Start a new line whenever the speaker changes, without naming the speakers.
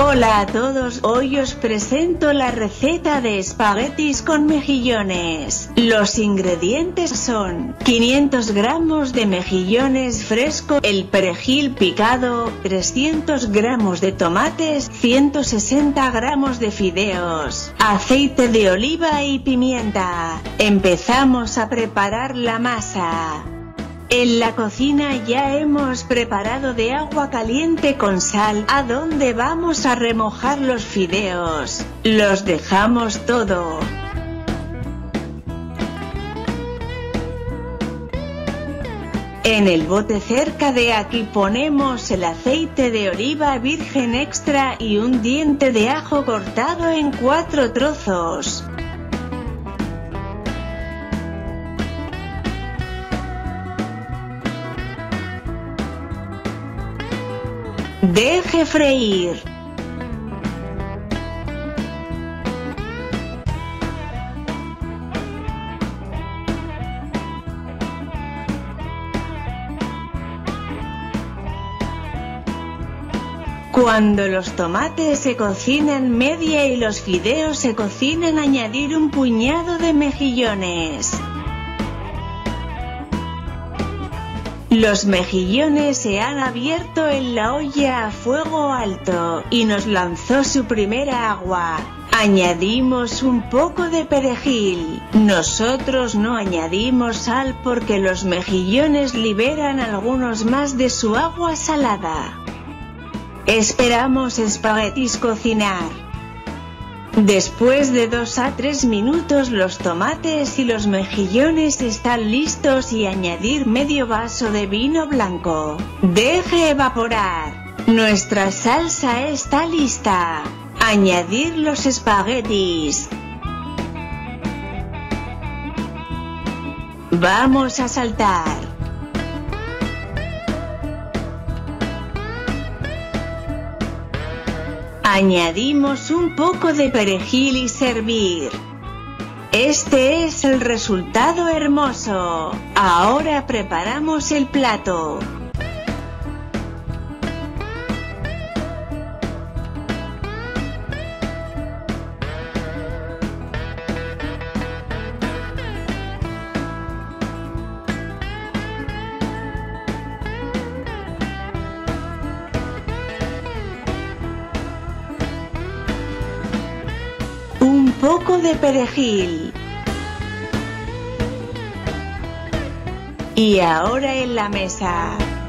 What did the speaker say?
Hola a todos, hoy os presento la receta de espaguetis con mejillones. Los ingredientes son 500 gramos de mejillones fresco, el perejil picado, 300 gramos de tomates, 160 gramos de fideos, aceite de oliva y pimienta. Empezamos a preparar la masa. En la cocina ya hemos preparado de agua caliente con sal, a donde vamos a remojar los fideos. Los dejamos todo. En el bote cerca de aquí ponemos el aceite de oliva virgen extra y un diente de ajo cortado en 4 trozos. Deje freír. Cuando los tomates se cocinan media y los fideos se cocinan, añadir un puñado de mejillones. Los mejillones se han abierto en la olla a fuego alto y nos lanzó su primera agua. Añadimos un poco de perejil. Nosotros no añadimos sal porque los mejillones liberan algunos más de su agua salada. Esperamos espaguetis cocinar. Después de 2 a 3 minutos los tomates y los mejillones están listos y añadir medio vaso de vino blanco. Deje evaporar. Nuestra salsa está lista. Añadir los espaguetis. Vamos a saltar. Añadimos un poco de perejil y servir. Este es el resultado hermoso. Ahora preparamos el plato. Un poco de perejil. Y ahora en la mesa.